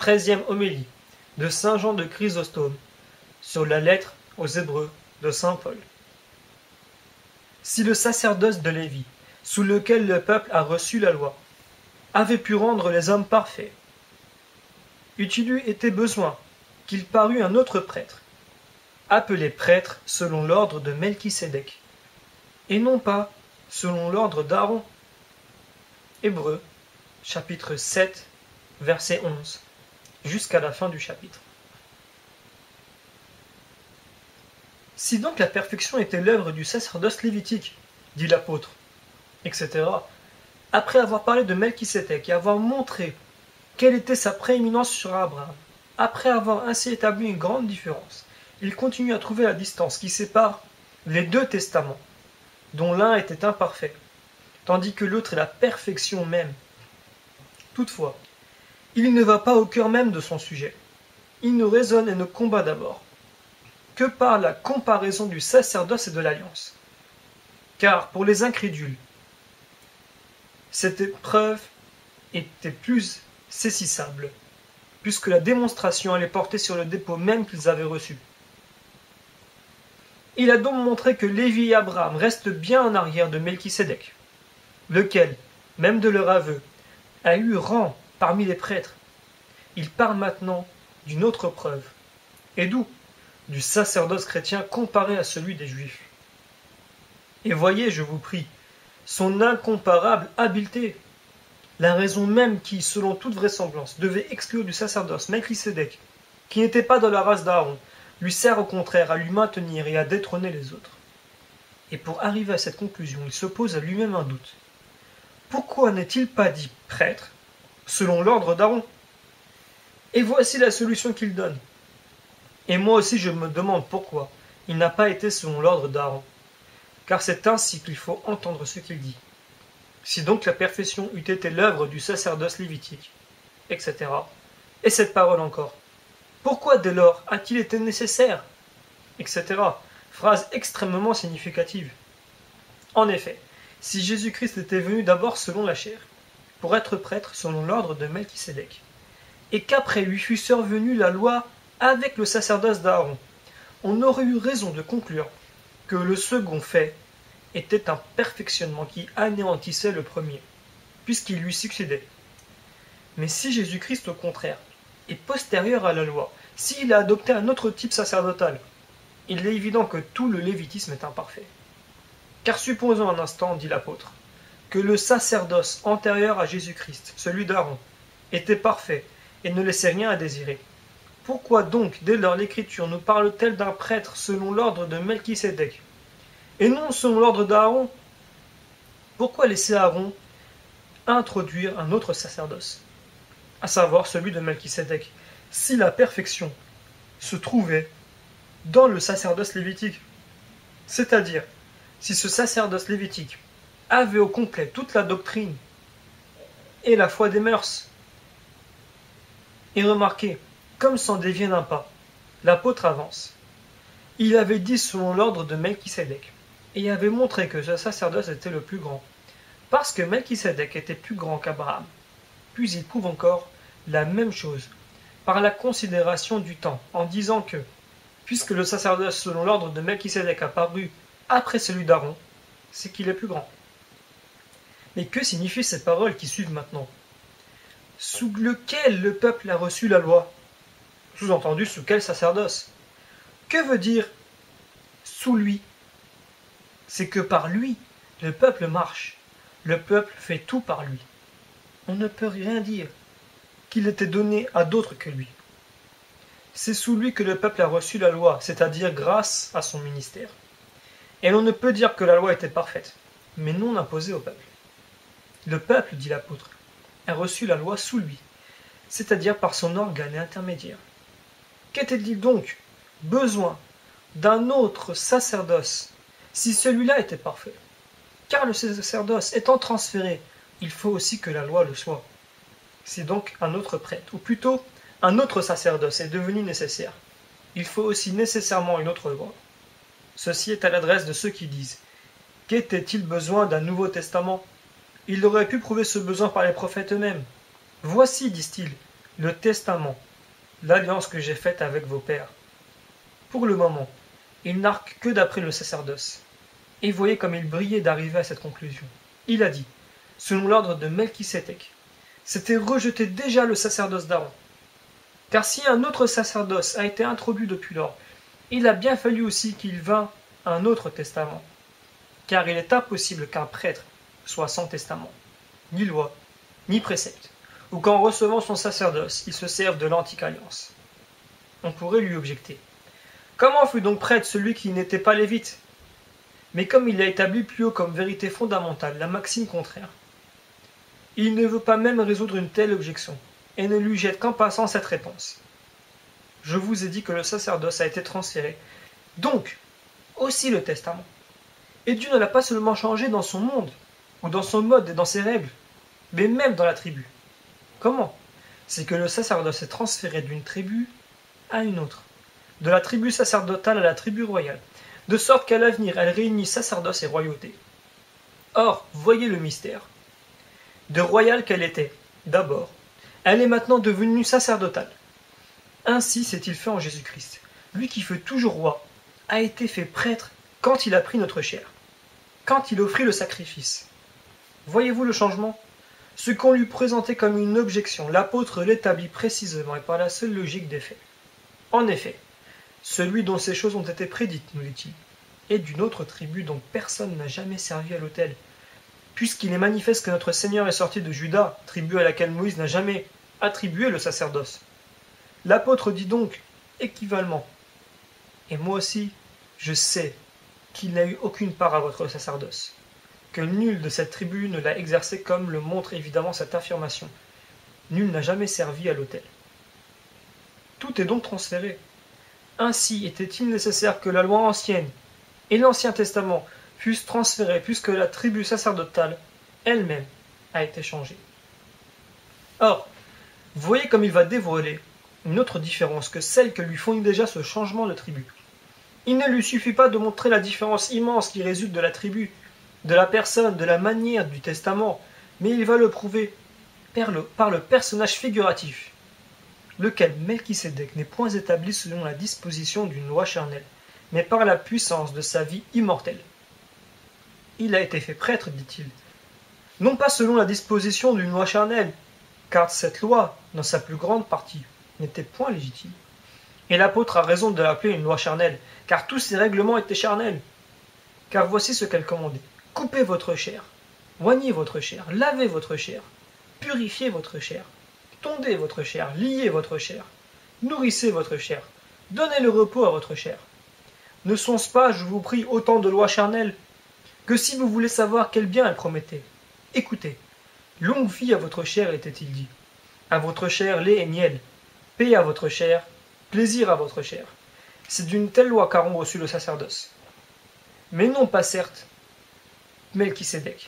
13e homélie de saint Jean de Chrysostome sur la lettre aux Hébreux de saint Paul. Si le sacerdoce de Lévi, sous lequel le peuple a reçu la loi, avait pu rendre les hommes parfaits, eût-il eu été besoin qu'il parût un autre prêtre, appelé prêtre selon l'ordre de Melchisédek, et non pas selon l'ordre d'Aaron. Hébreux, chapitre 7, verset 11, jusqu'à la fin du chapitre. Si donc la perfection était l'œuvre du sacerdoce lévitique, dit l'apôtre, etc., après avoir parlé de Melchisédek et avoir montré quelle était sa prééminence sur Abraham, après avoir ainsi établi une grande différence, il continue à trouver la distance qui sépare les deux testaments, dont l'un était imparfait, tandis que l'autre est la perfection même. Toutefois, il ne va pas au cœur même de son sujet. Il ne raisonne et ne combat d'abord que par la comparaison du sacerdoce et de l'alliance. Car pour les incrédules, cette épreuve était plus saisissable, puisque la démonstration allait porter sur le dépôt même qu'ils avaient reçu. Il a donc montré que Lévi et Abraham restent bien en arrière de Melchisédek, lequel, même de leur aveu, a eu rang parmi les prêtres. Il parle maintenant d'une autre preuve. Et d'où? Du sacerdoce chrétien comparé à celui des Juifs. Et voyez, je vous prie, son incomparable habileté, la raison même qui, selon toute vraisemblance, devait exclure du sacerdoce Melchisédek, qui n'était pas de la race d'Aaron, lui sert au contraire à lui maintenir et à détrôner les autres. Et pour arriver à cette conclusion, il se pose à lui-même un doute. Pourquoi n'est-il pas dit prêtre, selon l'ordre d'Aaron? Et voici la solution qu'il donne. Et moi aussi je me demande pourquoi il n'a pas été selon l'ordre d'Aaron, car c'est ainsi qu'il faut entendre ce qu'il dit. Si donc la perfection eût été l'œuvre du sacerdoce lévitique, etc., et cette parole encore, pourquoi dès lors a-t-il été nécessaire, etc., phrase extrêmement significative. En effet, si Jésus-Christ était venu d'abord selon la chair, pour être prêtre selon l'ordre de Melchisédek, et qu'après lui fut survenue la loi avec le sacerdoce d'Aaron, on aurait eu raison de conclure que le second fait était un perfectionnement qui anéantissait le premier, puisqu'il lui succédait. Mais si Jésus-Christ, au contraire, est postérieur à la loi, s'il a adopté un autre type sacerdotal, il est évident que tout le lévitisme est imparfait. Car supposons un instant, dit l'apôtre, que le sacerdoce antérieur à Jésus-Christ, celui d'Aaron, était parfait et ne laissait rien à désirer. Pourquoi donc, dès lors, l'Écriture nous parle-t-elle d'un prêtre selon l'ordre de Melchisédek, et non selon l'ordre d'Aaron? Pourquoi laisser Aaron introduire un autre sacerdoce, à savoir celui de Melchisédek, si la perfection se trouvait dans le sacerdoce lévitique? C'est-à-dire, si ce sacerdoce lévitique avait au complet toute la doctrine et la foi des mœurs. Et remarquez, comme s'en dévient d'un pas, l'apôtre avance. Il avait dit selon l'ordre de Melchisédek, et avait montré que ce sacerdoce était le plus grand, parce que Melchisédek était plus grand qu'Abraham. Puis il prouve encore la même chose, par la considération du temps, en disant que, puisque le sacerdoce selon l'ordre de Melchisédek a paru après celui d'Aaron, c'est qu'il est plus grand. Mais que signifient ces paroles qui suivent maintenant? Sous lequel le peuple a reçu la loi? Sous-entendu, sous quel sacerdoce? Que veut dire sous lui? C'est que par lui, le peuple marche. Le peuple fait tout par lui. On ne peut rien dire qu'il était donné à d'autres que lui. C'est sous lui que le peuple a reçu la loi, c'est-à-dire grâce à son ministère. Et l'on ne peut dire que la loi était parfaite, mais non imposée au peuple. Le peuple, dit l'apôtre, a reçu la loi sous lui, c'est-à-dire par son organe intermédiaire. Qu'était-il donc besoin d'un autre sacerdoce si celui-là était parfait? Car le sacerdoce étant transféré, il faut aussi que la loi le soit. C'est donc un autre prêtre, ou plutôt un autre sacerdoce est devenu nécessaire. Il faut aussi nécessairement une autre loi. Ceci est à l'adresse de ceux qui disent « Qu'était-il besoin d'un Nouveau Testament ?» Il aurait pu prouver ce besoin par les prophètes eux-mêmes. « Voici, disent-ils, le testament, l'alliance que j'ai faite avec vos pères. Pour le moment, il n'arque que d'après le sacerdoce. Et voyez comme il brillait d'arriver à cette conclusion. Il a dit, selon l'ordre de Melchisédek, c'était rejeter déjà le sacerdoce d'Aaron. Car si un autre sacerdoce a été introduit depuis lors, il a bien fallu aussi qu'il vînt un autre testament. Car il est impossible qu'un prêtre soit sans testament, ni loi, ni précepte, ou qu'en recevant son sacerdoce, il se serve de l'antique alliance. On pourrait lui objecter. Comment fut donc prêtre celui qui n'était pas lévite? Mais comme il l'a établi plus haut comme vérité fondamentale, la maxime contraire, il ne veut pas même résoudre une telle objection, et ne lui jette qu'en passant cette réponse. Je vous ai dit que le sacerdoce a été transféré, donc aussi le testament. Et Dieu ne l'a pas seulement changé dans son monde, ou dans son mode et dans ses règles, mais même dans la tribu. Comment? C'est que le sacerdoce est transféré d'une tribu à une autre, de la tribu sacerdotale à la tribu royale, de sorte qu'à l'avenir elle réunit sacerdoce et royauté. Or, voyez le mystère. De royale qu'elle était, d'abord, elle est maintenant devenue sacerdotale. Ainsi s'est-il fait en Jésus-Christ. Lui qui fut toujours roi, a été fait prêtre quand il a pris notre chair, quand il offrit le sacrifice. Voyez-vous le changement? Ce qu'on lui présentait comme une objection, l'apôtre l'établit précisément et par la seule logique des faits. En effet, celui dont ces choses ont été prédites, nous dit-il, est d'une autre tribu dont personne n'a jamais servi à l'autel, puisqu'il est manifeste que notre Seigneur est sorti de Juda, tribu à laquelle Moïse n'a jamais attribué le sacerdoce. L'apôtre dit donc équivalent, et moi aussi, je sais qu'il n'a eu aucune part à votre sacerdoce, que nul de cette tribu ne l'a exercé comme le montre évidemment cette affirmation. Nul n'a jamais servi à l'autel. Tout est donc transféré. Ainsi était-il nécessaire que la loi ancienne et l'Ancien Testament fussent transférés puisque la tribu sacerdotale elle-même a été changée. Or, voyez comme il va dévoiler une autre différence que celle que lui fournit déjà ce changement de tribu. Il ne lui suffit pas de montrer la différence immense qui résulte de la tribu, de la personne, de la manière du testament, mais il va le prouver par le personnage figuratif, lequel Melchisédek n'est point établi selon la disposition d'une loi charnelle, mais par la puissance de sa vie immortelle. Il a été fait prêtre, dit-il, non pas selon la disposition d'une loi charnelle, car cette loi, dans sa plus grande partie, n'était point légitime. Et l'apôtre a raison de l'appeler une loi charnelle, car tous ses règlements étaient charnels. Car voici ce qu'elle commandait. Coupez votre chair, oignez votre chair, lavez votre chair, purifiez votre chair, tondez votre chair, liez votre chair, nourrissez votre chair, donnez le repos à votre chair. Ne sont-ce pas, je vous prie, autant de lois charnelles, que si vous voulez savoir quel bien elle promettait, écoutez, longue vie à votre chair, était-il dit, à votre chair lait et miel, paix à votre chair, plaisir à votre chair. C'est d'une telle loi qu'Aaron reçut le sacerdoce. Mais non pas certes, Melchisédek.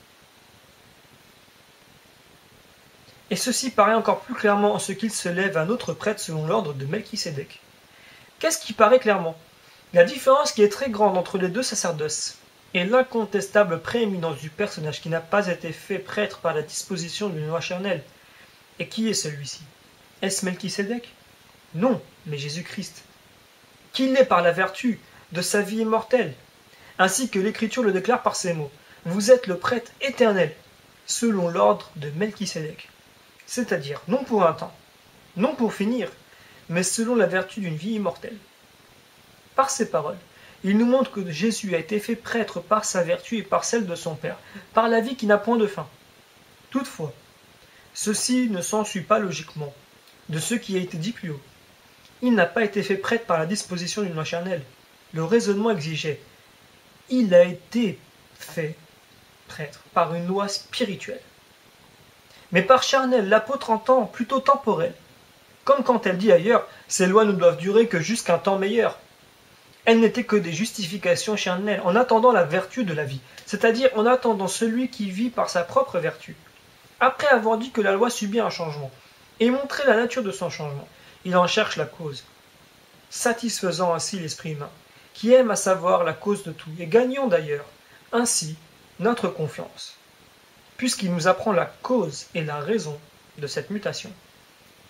Et ceci paraît encore plus clairement en ce qu'il se lève un autre prêtre selon l'ordre de Melchisédek. Qu'est-ce qui paraît clairement? La différence qui est très grande entre les deux sacerdoces et l'incontestable prééminence du personnage qui n'a pas été fait prêtre par la disposition d'une loi charnelle. Et qui est celui-ci? Est-ce Melchisédek? Non, mais Jésus-Christ. Qui l'est par la vertu de sa vie immortelle, ainsi que l'Écriture le déclare par ces mots. Vous êtes le prêtre éternel, selon l'ordre de Melchisédek. C'est-à-dire, non pour un temps, non pour finir, mais selon la vertu d'une vie immortelle. Par ces paroles, il nous montre que Jésus a été fait prêtre par sa vertu et par celle de son Père, par la vie qui n'a point de fin. Toutefois, ceci ne s'ensuit pas logiquement de ce qui a été dit plus haut. Il n'a pas été fait prêtre par la disposition d'une loi charnelle. Le raisonnement exigeait. Il a été fait prêtre par une loi spirituelle. Mais par charnelle, l'apôtre entend plutôt temporelle. Comme quand elle dit ailleurs, ces lois ne doivent durer que jusqu'à un temps meilleur. Elles n'étaient que des justifications charnelles, en attendant la vertu de la vie, c'est-à-dire en attendant celui qui vit par sa propre vertu. Après avoir dit que la loi subit un changement, et montré la nature de son changement, il en cherche la cause, satisfaisant ainsi l'esprit humain, qui aime à savoir la cause de tout, et gagnant d'ailleurs ainsi notre confiance, puisqu'il nous apprend la cause et la raison de cette mutation.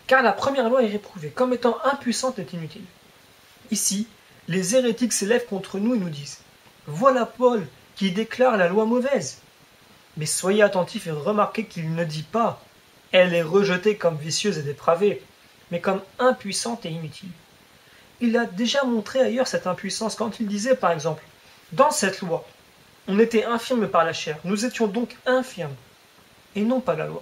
car la première loi est réprouvée comme étant impuissante et inutile. Ici, les hérétiques s'élèvent contre nous et nous disent « Voilà Paul qui déclare la loi mauvaise ». Mais soyez attentifs et remarquez qu'il ne dit pas « Elle est rejetée comme vicieuse et dépravée », mais comme impuissante et inutile. Il a déjà montré ailleurs cette impuissance quand il disait par exemple « Dans cette loi, on était infirme par la chair, nous étions donc infirmes, et non pas la loi. »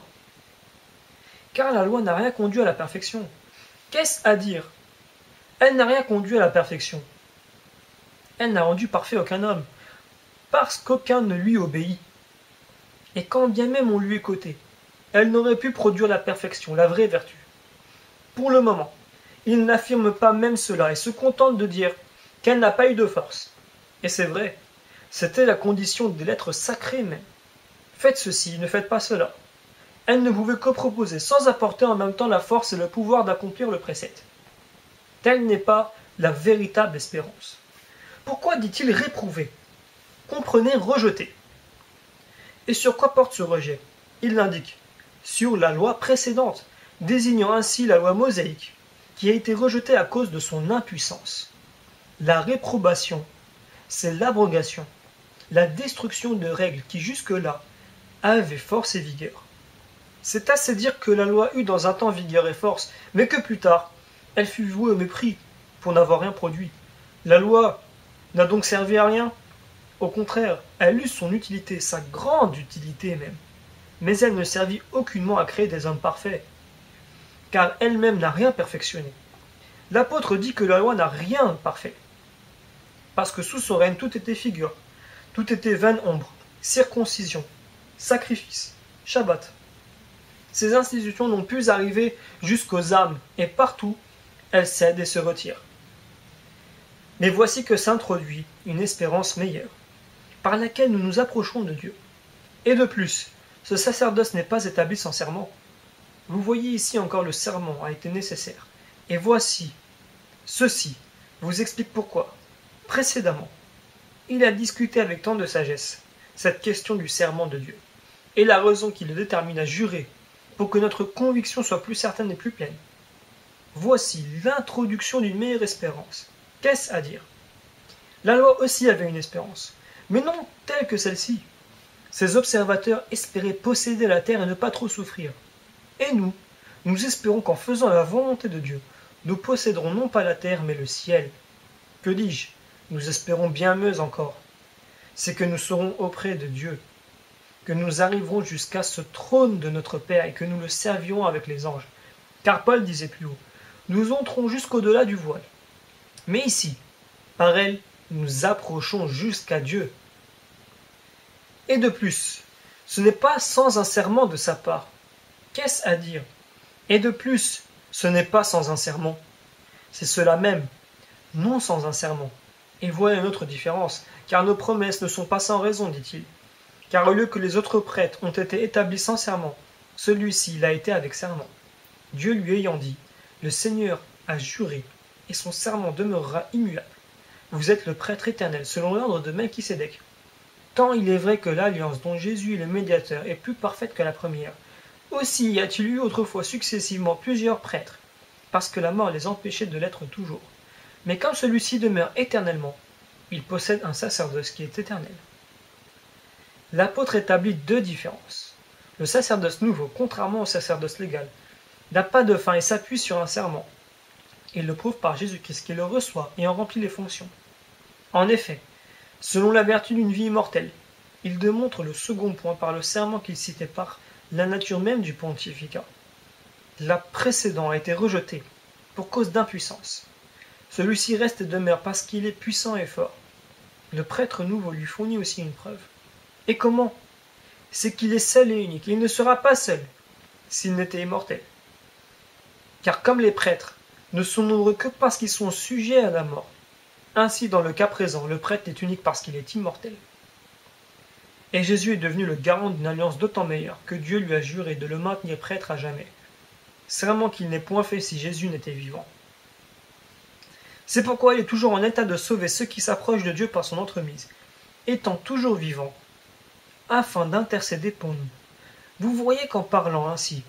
Car la loi n'a rien conduit à la perfection. Qu'est-ce à dire? Elle n'a rien conduit à la perfection. Elle n'a rendu parfait aucun homme, parce qu'aucun ne lui obéit. Et quand bien même on lui écoutait, elle n'aurait pu produire la perfection, la vraie vertu. Pour le moment, il n'affirme pas même cela et se contente de dire qu'elle n'a pas eu de force. Et c'est vrai, c'était la condition de l'être sacré même. Faites ceci, ne faites pas cela. Elle ne pouvait que proposer sans apporter en même temps la force et le pouvoir d'accomplir le précepte. Telle n'est pas la véritable espérance. Pourquoi dit-il réprouver? Comprenez rejeter. Et sur quoi porte ce rejet? Il l'indique. Sur la loi précédente, désignant ainsi la loi mosaïque, qui a été rejetée à cause de son impuissance. La réprobation, c'est l'abrogation, la destruction de règles qui jusque-là avaient force et vigueur. C'est assez dire que la loi eut dans un temps vigueur et force, mais que plus tard, elle fut vouée au mépris pour n'avoir rien produit. La loi n'a donc servi à rien. Au contraire, elle eut son utilité, sa grande utilité même. Mais elle ne servit aucunement à créer des hommes parfaits, car elle-même n'a rien perfectionné. L'apôtre dit que la loi n'a rien de parfait, parce que sous son règne tout était figure, tout était vaine ombre, circoncision, sacrifice, Shabbat. Ces institutions n'ont pu arriver jusqu'aux âmes, et partout, elles cèdent et se retirent. Mais voici que s'introduit une espérance meilleure, par laquelle nous nous approchons de Dieu. Et de plus, ce sacerdoce n'est pas établi sans serment. Vous voyez ici encore le serment a été nécessaire. Et voici, ceci vous explique pourquoi. Précédemment, il a discuté avec tant de sagesse cette question du serment de Dieu, et la raison qui le détermine à jurer pour que notre conviction soit plus certaine et plus pleine. Voici l'introduction d'une meilleure espérance. Qu'est-ce à dire? La loi aussi avait une espérance, mais non telle que celle-ci. Ses observateurs espéraient posséder la terre et ne pas trop souffrir. Et nous espérons qu'en faisant la volonté de Dieu, nous posséderons non pas la terre, mais le ciel. Que dis-je? Nous espérons bien mieux encore. C'est que nous serons auprès de Dieu, que nous arriverons jusqu'à ce trône de notre Père et que nous le servirons avec les anges. Car Paul disait plus haut, nous entrons jusqu'au-delà du voile. Mais ici, par elle, nous approchons jusqu'à Dieu. Et de plus, ce n'est pas sans un serment de sa part. Qu'est-ce à dire? Et de plus, ce n'est pas sans un serment. C'est cela même, non sans un serment. Et voilà une autre différence, car nos promesses ne sont pas sans raison, dit-il. Car au lieu que les autres prêtres ont été établis sans serment, celui-ci l'a été avec serment. Dieu lui ayant dit, le Seigneur a juré, et son serment demeurera immuable. Vous êtes le prêtre éternel, selon l'ordre de Melchisédek. Tant il est vrai que l'alliance dont Jésus est le médiateur est plus parfaite que la première, aussi y a-t-il eu autrefois successivement plusieurs prêtres, parce que la mort les empêchait de l'être toujours. Mais comme celui-ci demeure éternellement, il possède un sacerdoce qui est éternel. L'apôtre établit deux différences. Le sacerdoce nouveau, contrairement au sacerdoce légal, n'a pas de fin et s'appuie sur un serment. Il le prouve par Jésus-Christ qui le reçoit et en remplit les fonctions. En effet, selon la vertu d'une vie immortelle, il démontre le second point par le serment qu'il citait par la nature même du pontificat. La précédente a été rejetée pour cause d'impuissance. Celui-ci reste et demeure parce qu'il est puissant et fort. Le prêtre nouveau lui fournit aussi une preuve. Et comment? C'est qu'il est seul et unique. Il ne sera pas seul s'il n'était immortel. Car comme les prêtres ne sont nombreux que parce qu'ils sont sujets à la mort, ainsi dans le cas présent, le prêtre est unique parce qu'il est immortel. Et Jésus est devenu le garant d'une alliance d'autant meilleure que Dieu lui a juré de le maintenir prêtre à jamais. Serment qu'il n'est point fait si Jésus n'était vivant. C'est pourquoi il est toujours en état de sauver ceux qui s'approchent de Dieu par son entremise, étant toujours vivant, afin d'intercéder pour nous. Vous voyez qu'en parlant ainsi,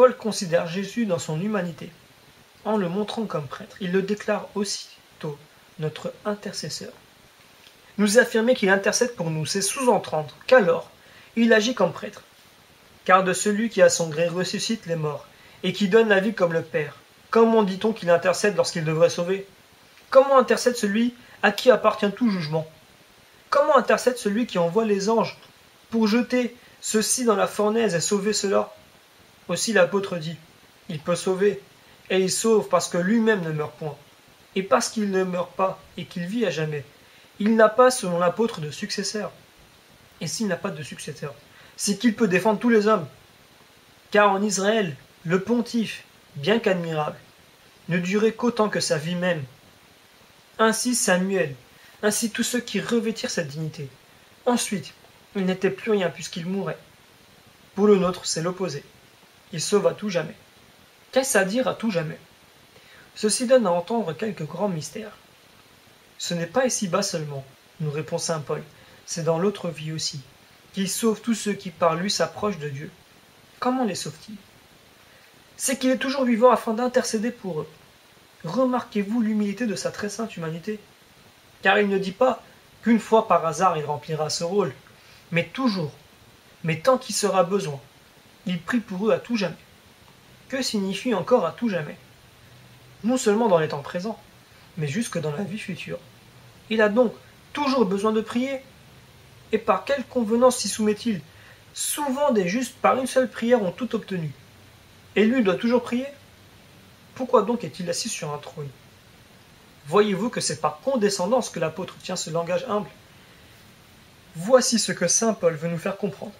Paul considère Jésus dans son humanité. En le montrant comme prêtre, il le déclare aussitôt notre intercesseur. Nous affirmer qu'il intercède pour nous, c'est sous-entendre qu'alors, il agit comme prêtre. Car de celui qui à son gré ressuscite les morts, et qui donne la vie comme le Père, comment dit-on qu'il intercède lorsqu'il devrait sauver? Comment intercède celui à qui appartient tout jugement? Comment intercède celui qui envoie les anges pour jeter ceux-ci dans la fournaise et sauver ceux-là? Aussi l'apôtre dit, il peut sauver, et il sauve parce que lui-même ne meurt point. Et parce qu'il ne meurt pas et qu'il vit à jamais, il n'a pas, selon l'apôtre, de successeur. Et s'il n'a pas de successeur, c'est qu'il peut défendre tous les hommes. Car en Israël, le pontife, bien qu'admirable, ne durait qu'autant que sa vie même. Ainsi Samuel, ainsi tous ceux qui revêtirent cette dignité. Ensuite, il n'était plus rien puisqu'il mourait. Pour le nôtre, c'est l'opposé. Il sauve à tout jamais. Qu'est-ce à dire à tout jamais? Ceci donne à entendre quelques grands mystères. Ce n'est pas ici-bas seulement, nous répond saint Paul, c'est dans l'autre vie aussi, qu'il sauve tous ceux qui par lui s'approchent de Dieu. Comment les sauve-t-il? C'est qu'il est toujours vivant afin d'intercéder pour eux. Remarquez-vous l'humilité de sa très sainte humanité? Car il ne dit pas qu'une fois par hasard il remplira ce rôle, mais toujours, mais tant qu'il sera besoin. Il prie pour eux à tout jamais. Que signifie encore à tout jamais? Non seulement dans les temps présents, mais jusque dans la vie future. Il a donc toujours besoin de prier. Et par quelle convenance s'y soumet-il? Souvent des justes par une seule prière ont tout obtenu. Et lui doit toujours prier? Pourquoi donc est-il assis sur un trône? Voyez-vous que c'est par condescendance que l'apôtre tient ce langage humble? Voici ce que saint Paul veut nous faire comprendre.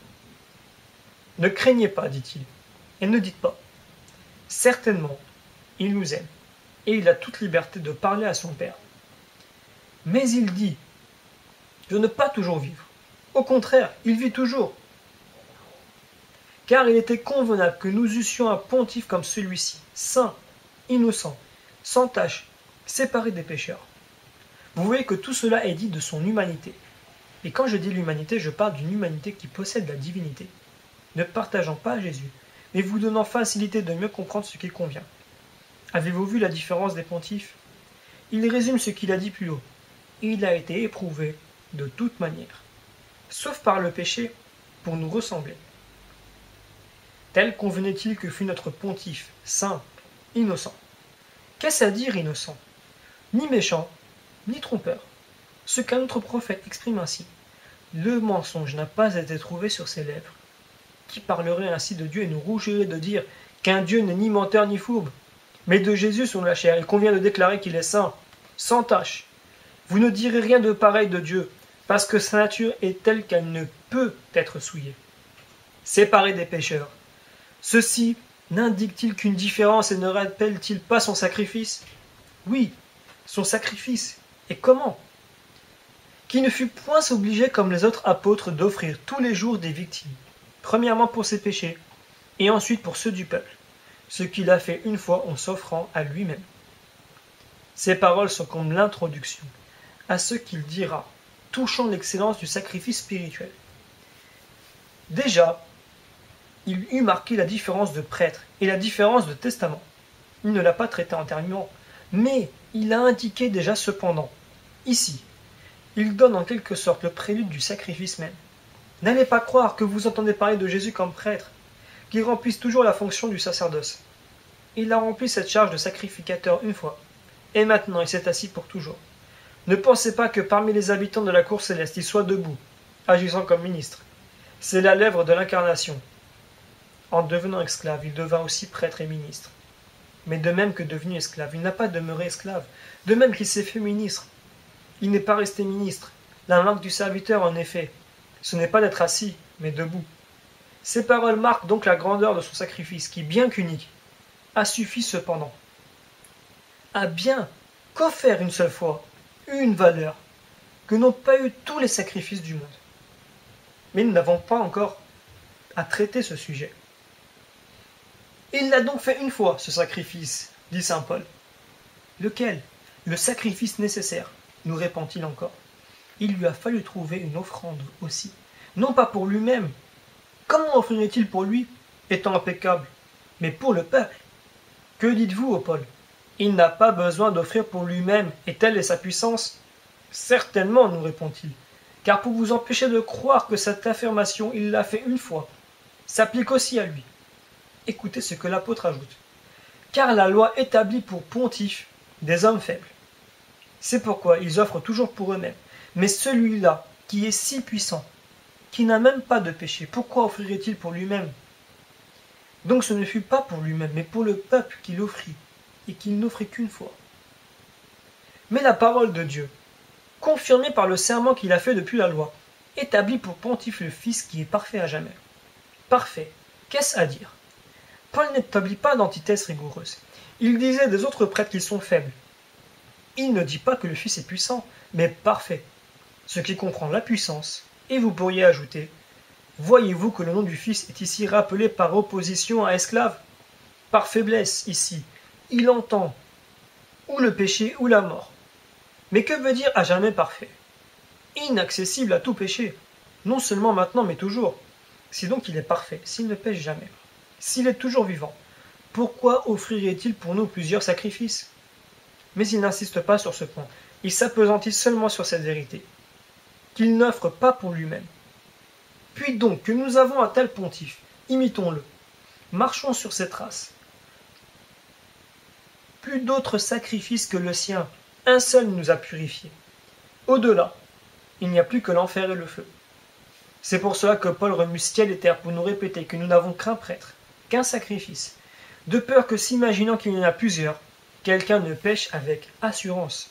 Ne craignez pas, dit-il, et ne dites pas. Certainement, il nous aime, et il a toute liberté de parler à son Père. Mais il dit de ne pas toujours vivre. Au contraire, il vit toujours. Car il était convenable que nous eussions un pontife comme celui-ci, saint, innocent, sans tache, séparé des pécheurs. Vous voyez que tout cela est dit de son humanité. Et quand je dis l'humanité, je parle d'une humanité qui possède la divinité, ne partageant pas Jésus, mais vous donnant facilité de mieux comprendre ce qui convient. Avez-vous vu la différence des pontifes? Il résume ce qu'il a dit plus haut. Il a été éprouvé de toute manière, sauf par le péché, pour nous ressembler. Tel convenait-il que fût notre pontife, saint, innocent. Qu'est-ce à dire innocent? Ni méchant, ni trompeur. Ce qu'un autre prophète exprime ainsi. Le mensonge n'a pas été trouvé sur ses lèvres. Qui parlerait ainsi de Dieu et nous rougirait de dire qu'un Dieu n'est ni menteur ni fourbe? Mais de Jésus sur la chair, il convient de déclarer qu'il est saint, sans tache. Vous ne direz rien de pareil de Dieu, parce que sa nature est telle qu'elle ne peut être souillée. Séparé des pécheurs. Ceci n'indique-t-il qu'une différence et ne rappelle-t-il pas son sacrifice? Oui, son sacrifice. Et comment? Qui ne fut point obligé comme les autres apôtres d'offrir tous les jours des victimes, premièrement pour ses péchés, et ensuite pour ceux du peuple, ce qu'il a fait une fois en s'offrant à lui-même. Ces paroles sont comme l'introduction à ce qu'il dira, touchant l'excellence du sacrifice spirituel. Déjà, il eut marqué la différence de prêtre et la différence de testament. Il ne l'a pas traité antérieurement, mais il a indiqué déjà cependant. Ici, il donne en quelque sorte le prélude du sacrifice même. N'allez pas croire que vous entendez parler de Jésus comme prêtre, qui remplisse toujours la fonction du sacerdoce. Il a rempli cette charge de sacrificateur une fois, et maintenant il s'est assis pour toujours. Ne pensez pas que parmi les habitants de la cour céleste il soit debout, agissant comme ministre. C'est la lèvre de l'incarnation. En devenant esclave, il devint aussi prêtre et ministre. Mais de même que devenu esclave, il n'a pas demeuré esclave. De même qu'il s'est fait ministre, il n'est pas resté ministre. La marque du serviteur, en effet, ce n'est pas d'être assis, mais debout. Ces paroles marquent donc la grandeur de son sacrifice, qui, bien qu'unique, a suffi cependant à bien qu'offert une seule fois une valeur que n'ont pas eu tous les sacrifices du monde. Mais nous n'avons pas encore à traiter ce sujet. Il l'a donc fait une fois, ce sacrifice, dit saint Paul. Lequel? Le sacrifice nécessaire, nous répond-il encore. Il lui a fallu trouver une offrande aussi, non pas pour lui-même. Comment offrirait-il pour lui, étant impeccable? mais pour le peuple. Que dites-vous, ô Paul? Il n'a pas besoin d'offrir pour lui-même, et telle est sa puissance? Certainement, nous répond-il, car pour vous empêcher de croire que cette affirmation, il l'a fait une fois, s'applique aussi à lui. Écoutez ce que l'apôtre ajoute. Car la loi établit pour pontifes des hommes faibles. C'est pourquoi ils offrent toujours pour eux-mêmes. Mais celui-là, qui est si puissant, qui n'a même pas de péché, pourquoi offrirait-il pour lui-même? Donc ce ne fut pas pour lui-même, mais pour le peuple qu'il offrit, et qu'il n'offrit qu'une fois. Mais la parole de Dieu, confirmée par le serment qu'il a fait depuis la loi, établit pour pontife le Fils qui est parfait à jamais. Parfait, qu'est-ce à dire? Paul n'établit pas d'antithèse rigoureuse. Il disait des autres prêtres qu'ils sont faibles. Il ne dit pas que le Fils est puissant, mais parfait, ce qui comprend la puissance. Et vous pourriez ajouter, voyez-vous que le nom du Fils est ici rappelé par opposition à esclave? Par faiblesse, ici, il entend ou le péché ou la mort. Mais que veut dire à jamais parfait? Inaccessible à tout péché, non seulement maintenant mais toujours. Si donc il est parfait, s'il ne pêche jamais, s'il est toujours vivant, pourquoi offrirait-il pour nous plusieurs sacrifices? Mais il n'insiste pas sur ce point, il s'appesantit seulement sur cette vérité, qu'il n'offre pas pour lui-même. Puis donc que nous avons un tel pontife, imitons-le, marchons sur ses traces. Plus d'autres sacrifices que le sien, un seul nous a purifiés. Au-delà, il n'y a plus que l'enfer et le feu. C'est pour cela que Paul remue ciel et terre pour nous répéter que nous n'avons qu'un prêtre, qu'un sacrifice, de peur que s'imaginant qu'il y en a plusieurs, quelqu'un ne pêche avec assurance.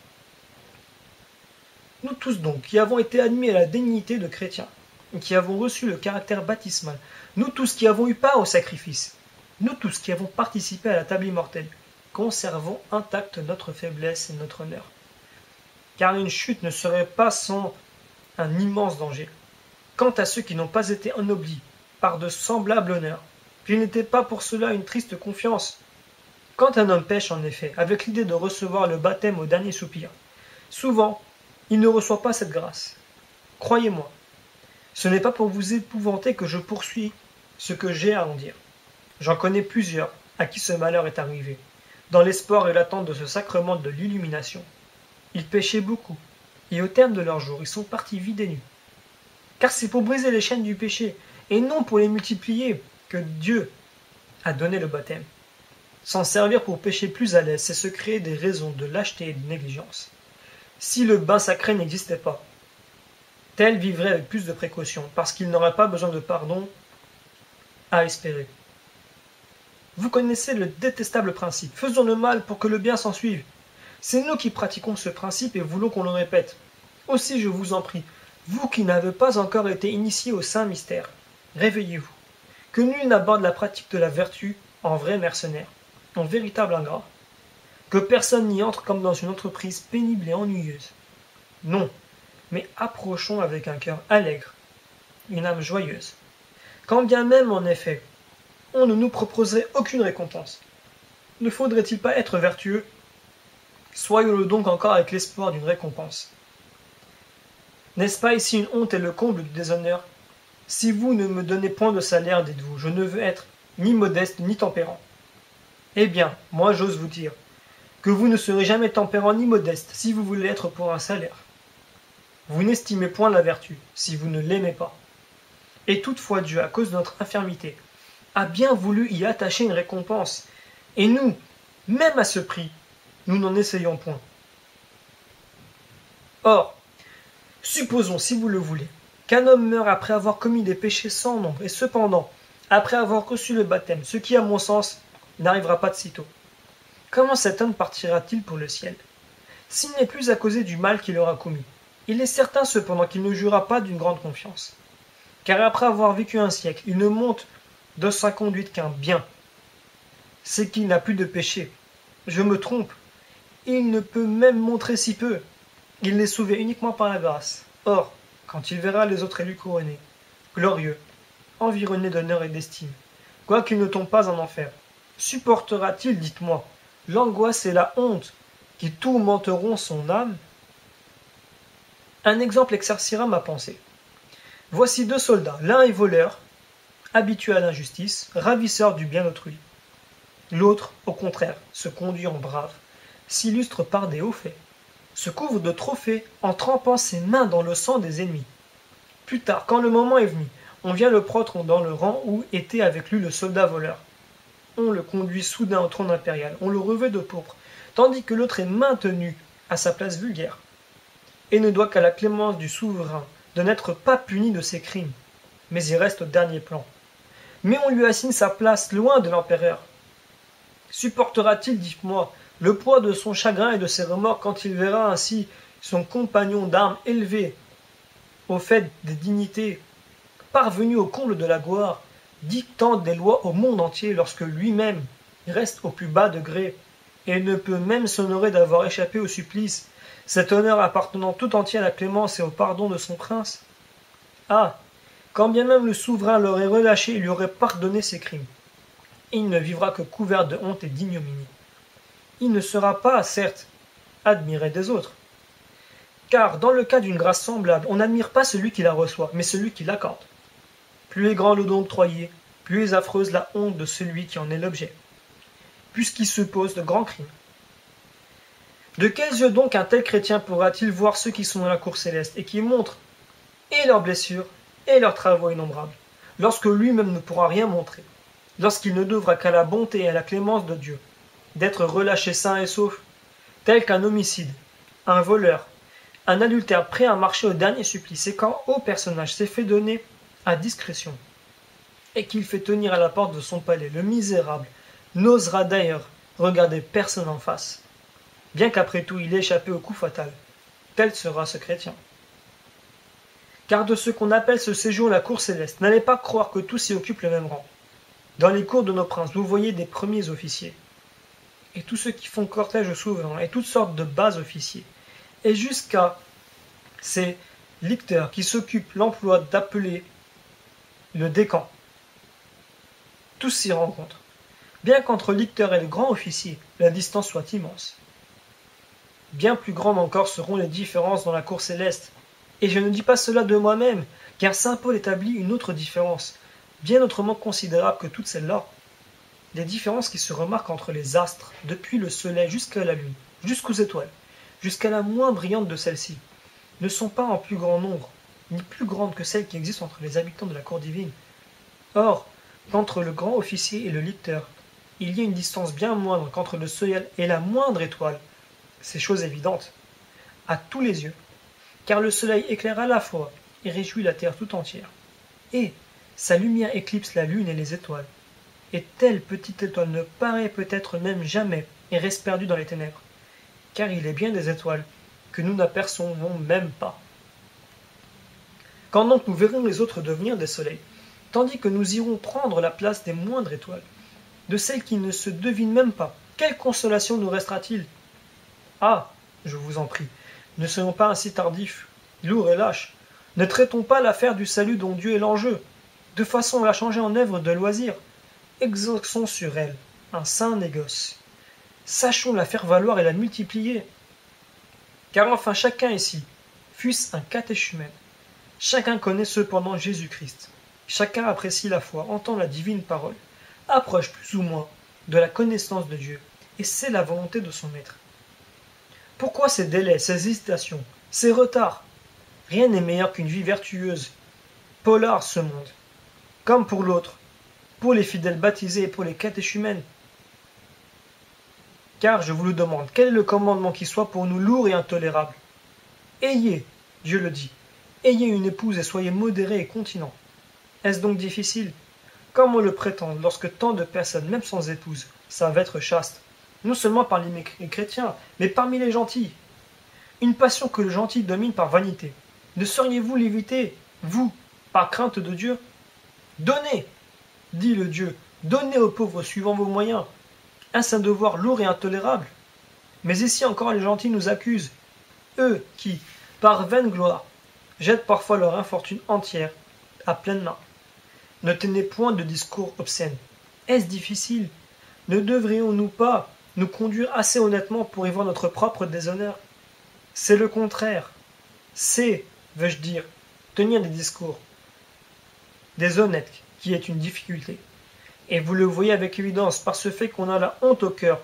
Nous tous donc, qui avons été admis à la dignité de chrétiens, et qui avons reçu le caractère baptismal, nous tous qui avons eu part au sacrifice, nous tous qui avons participé à la table immortelle, conservons intacte notre faiblesse et notre honneur. Car une chute ne serait pas sans un immense danger. Quant à ceux qui n'ont pas été ennoblis par de semblables honneurs, qu'il n'était pas pour cela une triste confiance. Quand un homme pêche en effet, avec l'idée de recevoir le baptême au dernier soupir, souvent, il ne reçoit pas cette grâce. Croyez-moi, ce n'est pas pour vous épouvanter que je poursuis ce que j'ai à en dire. J'en connais plusieurs à qui ce malheur est arrivé, dans l'espoir et l'attente de ce sacrement de l'illumination. Ils péchaient beaucoup, et au terme de leur jour, ils sont partis vides et nus. Car c'est pour briser les chaînes du péché, et non pour les multiplier, que Dieu a donné le baptême. S'en servir pour pécher plus à l'aise, c'est se créer des raisons de lâcheté et de négligence. Si le bain sacré n'existait pas, tel vivrait avec plus de précaution, parce qu'il n'aurait pas besoin de pardon à espérer. Vous connaissez le détestable principe, faisons le mal pour que le bien s'en suive. C'est nous qui pratiquons ce principe et voulons qu'on le répète. Aussi, je vous en prie, vous qui n'avez pas encore été initiés au saint mystère, réveillez-vous. Que nul n'aborde la pratique de la vertu en vrai mercenaire, en véritable ingrat. Que personne n'y entre comme dans une entreprise pénible et ennuyeuse. Non, mais approchons avec un cœur allègre, une âme joyeuse. Quand bien même, en effet, on ne nous proposerait aucune récompense. Ne faudrait-il pas être vertueux? Soyons-le donc encore avec l'espoir d'une récompense. N'est-ce pas ici une honte et le comble du déshonneur? Si vous ne me donnez point de salaire, dites-vous, je ne veux être ni modeste ni tempérant. Eh bien, moi j'ose vous dire que vous ne serez jamais tempérant ni modeste si vous voulez être pour un salaire. Vous n'estimez point la vertu si vous ne l'aimez pas. Et toutefois Dieu, à cause de notre infirmité, a bien voulu y attacher une récompense. Et nous, même à ce prix, nous n'en essayons point. Or, supposons, si vous le voulez, qu'un homme meure après avoir commis des péchés sans nombre, et cependant, après avoir reçu le baptême, ce qui, à mon sens, n'arrivera pas de sitôt. Comment cet homme partira-t-il pour le ciel? S'il n'est plus à causer du mal qu'il aura commis, il est certain cependant qu'il ne jouira pas d'une grande confiance. Car après avoir vécu un siècle, il ne monte de sa conduite qu'un bien. C'est qu'il n'a plus de péché. Je me trompe. Il ne peut même montrer si peu. Il n'est sauvé uniquement par la grâce. Or, quand il verra les autres élus couronnés, glorieux, environnés d'honneur et d'estime, quoiqu'ils ne tombent pas en enfer, supportera-t-il, dites-moi, l'angoisse et la honte qui tourmenteront son âme? Un exemple éclaircira ma pensée. Voici deux soldats, l'un est voleur, habitué à l'injustice, ravisseur du bien d'autrui. L'autre, au contraire, se conduit en brave, s'illustre par des hauts faits, se couvre de trophées en trempant ses mains dans le sang des ennemis. Plus tard, quand le moment est venu, on vient le prendre dans le rang où était avec lui le soldat voleur. On le conduit soudain au trône impérial, on le revêt de pourpre, tandis que l'autre est maintenu à sa place vulgaire, et ne doit qu'à la clémence du souverain de n'être pas puni de ses crimes, mais il reste au dernier plan. Mais on lui assigne sa place loin de l'empereur. Supportera-t-il, dites-moi, le poids de son chagrin et de ses remords quand il verra ainsi son compagnon d'armes élevé au fait des dignités, parvenu au comble de la gloire, dictant des lois au monde entier lorsque lui-même reste au plus bas degré et ne peut même s'honorer d'avoir échappé au supplice, cet honneur appartenant tout entier à la clémence et au pardon de son prince? Ah, quand bien même le souverain l'aurait relâché et lui aurait pardonné ses crimes, il ne vivra que couvert de honte et d'ignominie. Il ne sera pas, certes, admiré des autres. Car dans le cas d'une grâce semblable, on n'admire pas celui qui la reçoit, mais celui qui l'accorde. Plus est grand le don octroyé, plus est affreuse la honte de celui qui en est l'objet, puisqu'il se pose de grands crimes. De quels yeux donc un tel chrétien pourra-t-il voir ceux qui sont dans la cour céleste et qui montrent et leurs blessures et leurs travaux innombrables, lorsque lui-même ne pourra rien montrer, lorsqu'il ne devra qu'à la bonté et à la clémence de Dieu d'être relâché sain et sauf, tel qu'un homicide, un voleur, un adultère prêt à marcher au dernier supplice, et quand haut personnage s'est fait donner à discrétion, et qu'il fait tenir à la porte de son palais, le misérable n'osera d'ailleurs regarder personne en face, bien qu'après tout il ait échappé au coup fatal. Tel sera ce chrétien. Car de ce qu'on appelle ce séjour la cour céleste, n'allez pas croire que tous y occupent le même rang. Dans les cours de nos princes, vous voyez des premiers officiers, et tous ceux qui font cortège au souverain, et toutes sortes de bas officiers, et jusqu'à ces licteurs qui s'occupent l'emploi d'appeler le décan. Tous s'y rencontrent, bien qu'entre licteurs et le grand officier, la distance soit immense. Bien plus grandes encore seront les différences dans la cour céleste, et je ne dis pas cela de moi-même, car saint Paul établit une autre différence, bien autrement considérable que toutes celles-là. Les différences qui se remarquent entre les astres, depuis le soleil jusqu'à la lune, jusqu'aux étoiles, jusqu'à la moins brillante de celles-ci, ne sont pas en plus grand nombre, ni plus grandes que celles qui existent entre les habitants de la cour divine. Or, qu'entre le grand officier et le licteur, il y a une distance bien moindre qu'entre le soleil et la moindre étoile. C'est chose évidente, à tous les yeux, car le soleil éclaire à la fois et réjouit la terre tout entière, et sa lumière éclipse la lune et les étoiles, et telle petite étoile ne paraît peut-être même jamais et reste perdue dans les ténèbres, car il est bien des étoiles que nous n'apercevons même pas. Quand donc nous verrons les autres devenir des soleils, tandis que nous irons prendre la place des moindres étoiles, de celles qui ne se devinent même pas, quelle consolation nous restera-t-il? Ah, je vous en prie, ne soyons pas ainsi tardifs, lourds et lâches, ne traitons pas l'affaire du salut dont Dieu est l'enjeu, de façon à la changer en œuvre de loisir. Exerçons sur elle un saint négoce. Sachons la faire valoir et la multiplier. Car enfin chacun ici, fût-ce un catéchumène, chacun connaît cependant Jésus-Christ, chacun apprécie la foi, entend la divine parole, approche plus ou moins de la connaissance de Dieu, et sait la volonté de son maître. Pourquoi ces délais, ces hésitations, ces retards? Rien n'est meilleur qu'une vie vertueuse. Polar ce monde, comme pour l'autre, pour les fidèles baptisés et pour les catéchumènes. Car je vous le demande, quel est le commandement qui soit pour nous lourd et intolérable? Ayez, Dieu le dit, ayez une épouse et soyez modérés et continents. Est-ce donc difficile? Comme on le prétend, lorsque tant de personnes, même sans épouse, savent être chastes, non seulement parmi les chrétiens, mais parmi les gentils. Une passion que le gentil domine par vanité. Ne sauriez-vous l'éviter, vous, par crainte de Dieu? Donnez, dit le Dieu, donnez aux pauvres suivant vos moyens. Est-ce un devoir lourd et intolérable? Mais ici encore les gentils nous accusent, eux qui, par vaine gloire, jettent parfois leur infortune entière à pleine main. Ne tenez point de discours obscènes. Est-ce difficile? Ne devrions-nous pas nous conduire assez honnêtement pour y voir notre propre déshonneur? C'est le contraire. C'est, veux-je dire, tenir des discours déshonnêtes qui est une difficulté. Et vous le voyez avec évidence par ce fait qu'on a la honte au cœur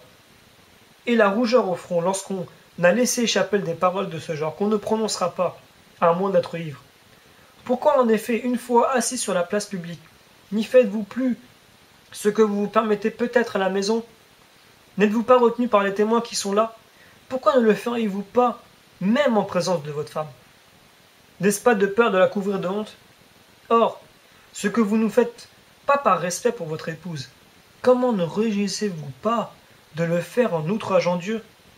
et la rougeur au front lorsqu'on a laissé échapper des paroles de ce genre qu'on ne prononcera pas, à moins d'être ivre. Pourquoi en effet, une fois assis sur la place publique, n'y faites-vous plus ce que vous vous permettez peut-être à la maison? N'êtes-vous pas retenu par les témoins qui sont là? Pourquoi ne le feriez-vous pas, même en présence de votre femme? N'est-ce pas de peur de la couvrir de honte? Or, ce que vous ne faites pas par respect pour votre épouse, comment ne réjouissez-vous pas de le faire en outrageant Dieu?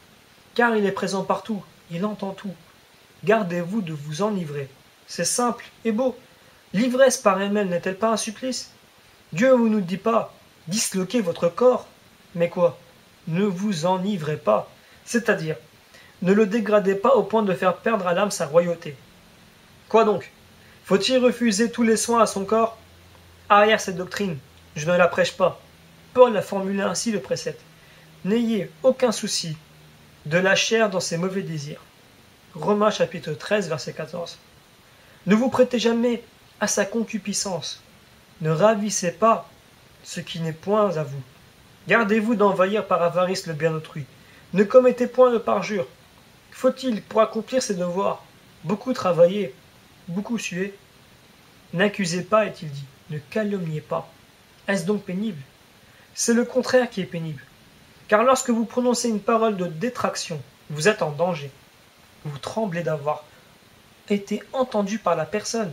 Car il est présent partout, il entend tout. Gardez-vous de vous enivrer. C'est simple et beau. L'ivresse par elle-même n'est-elle pas un supplice? Dieu ne nous dit pas « disloquez votre corps », mais quoi? Ne vous enivrez pas, c'est-à-dire ne le dégradez pas au point de faire perdre à l'âme sa royauté. Quoi donc? Faut-il refuser tous les soins à son corps? Arrière cette doctrine, je ne la prêche pas. Paul a formulé ainsi le précepte. N'ayez aucun souci de la chair dans ses mauvais désirs. Romains chapitre 13, verset 14. Ne vous prêtez jamais à sa concupiscence. Ne ravissez pas ce qui n'est point à vous. Gardez-vous d'envahir par avarice le bien d'autrui. Ne commettez point de parjure. Faut-il, pour accomplir ses devoirs, beaucoup travailler, beaucoup suer? N'accusez pas, est-il dit, ne calomniez pas. Est-ce donc pénible? C'est le contraire qui est pénible. Car lorsque vous prononcez une parole de détraction, vous êtes en danger. Vous tremblez d'avoir été entendu par la personne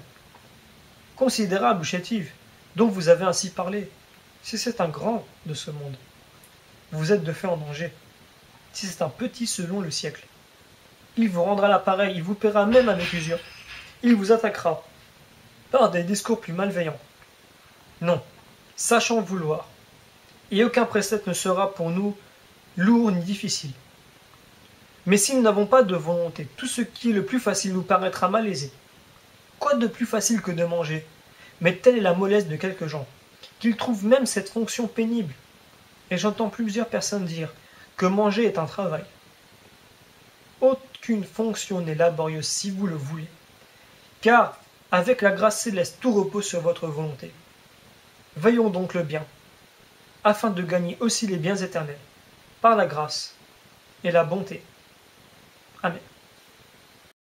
considérable ou chétive dont vous avez ainsi parlé. Si c'est un grand de ce monde, vous êtes de fait en danger. Si c'est un petit selon le siècle, il vous rendra l'appareil, il vous paiera même avec usure. Il vous attaquera par des discours plus malveillants. Non, sachons vouloir. Et aucun précepte ne sera pour nous lourd ni difficile. Mais si nous n'avons pas de volonté, tout ce qui est le plus facile nous paraîtra malaisé. Quoi de plus facile que de manger? Mais telle est la mollesse de quelques gens, qu'ils trouvent même cette fonction pénible. Et j'entends plusieurs personnes dire que manger est un travail. Aucune fonction n'est laborieuse si vous le voulez, car avec la grâce céleste, tout repose sur votre volonté. Veillons donc le bien, afin de gagner aussi les biens éternels, par la grâce et la bonté. Amen.